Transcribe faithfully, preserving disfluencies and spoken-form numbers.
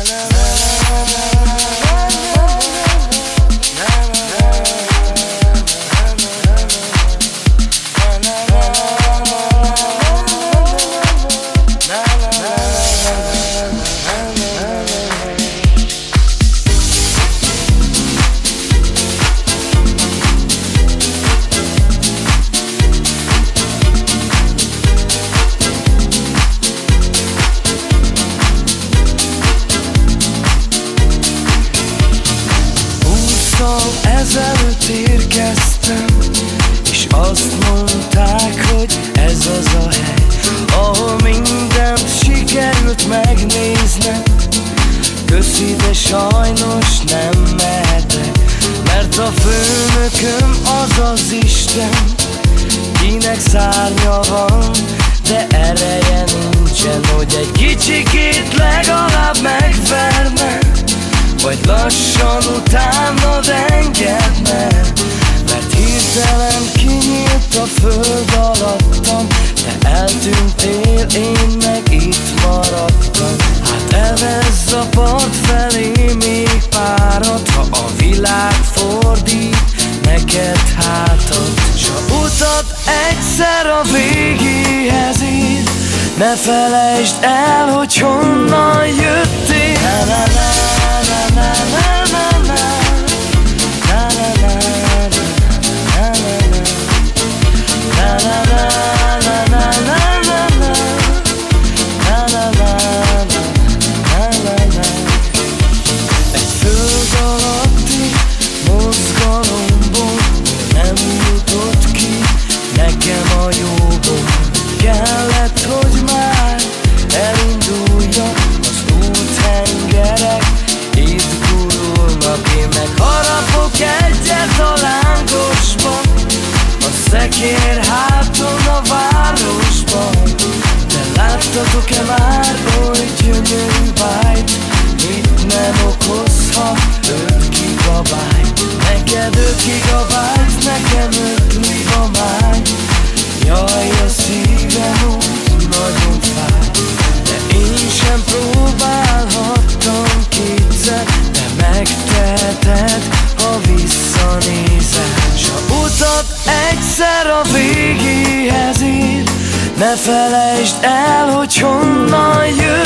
Ezelőtt érkeztem, és azt mondták, hogy ez az a hely, ahol mindent sikerült megnéznem. Köszi, de sajnos nem mehetek, mert a főnököm az az Isten, kinek szárnya van, de ereje nincsen, hogy egy kicsikét legalább megverne, vagy lassan utánad engedne. Mert hirtelen kinyílt a föld alattam, te eltűntél, én meg itt maradtam. Hát evezz a part felé még párat, ha a világ fordít neked hátat. S a utat egyszer a végéhez ér, ne felejtsd el, hogy honnan jöttél. Na, na, na, na, na, na, na, na. Egy föld alatti mozgalomból nem jutott ki nekem a jóból. Kellett, hogy már elinduljak, az úthengerek itt gurulnak. Én meg harapok egyet a lángosba, a szekér háton a városban. De láttatok-e már oly gyönyörű bájt, mit nem okozhat öt gigabájt? Neked öt gigabájt, nekem öt libamáj. Jaj, a szívem úgy nagyon fáj, de én sem próbálhattam kétszer, de megteheted, ha visszanézel. S a utat egyszer a végéhez ér, ne felejtsd el, hogy honnan jön.